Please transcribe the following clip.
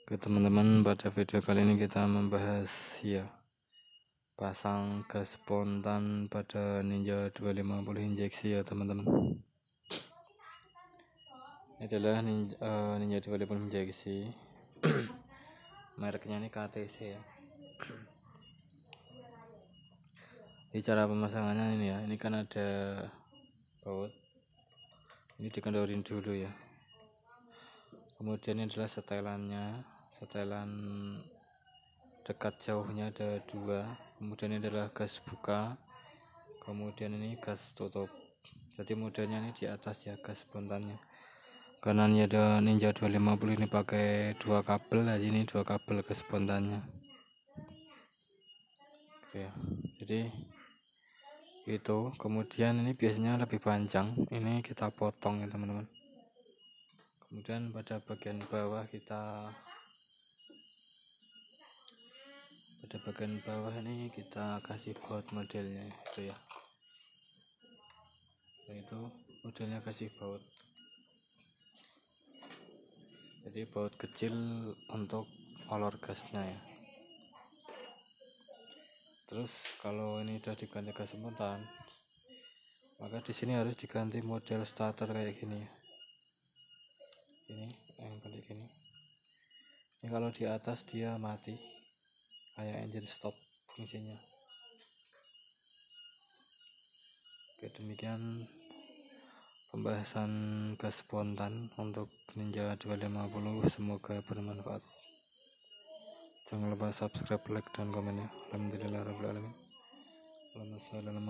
Oke teman-teman, pada video kali ini kita membahas pasang gas spontan pada Ninja 250 injeksi ya teman-teman. Ini adalah Ninja 250 injeksi. Mereknya ini KTC ya. Ini cara pemasangannya ini ya. Ini kan ada baut. Ini dikendorin dulu ya. Kemudian ini adalah setelan dekat jauhnya ada 2, kemudian ini adalah gas buka, kemudian ini gas tutup. Jadi modelnya ini di atas ya gas spontannya, karena ini ada Ninja 250 ini pakai 2 kabel ya, ini 2 kabel gas spontannya. Oke, jadi itu kemudian ini biasanya lebih panjang, ini kita potong ya teman-teman. Kemudian pada bagian bawah ini kita kasih baut modelnya itu ya. Itu modelnya kasih baut. Jadi baut kecil untuk olor gasnya ya. Terus kalau ini udah diganti gas spontan, maka di sini harus diganti model starter kayak gini ya. Ini yang kayak gini. Ini kalau di atas dia mati, kayak engine stop fungsinya. Oke, demikian pembahasan gas spontan untuk Ninja 250. Semoga bermanfaat. Jangan lupa subscribe, like, dan komen ya. Alhamdulillahirabbil alamin.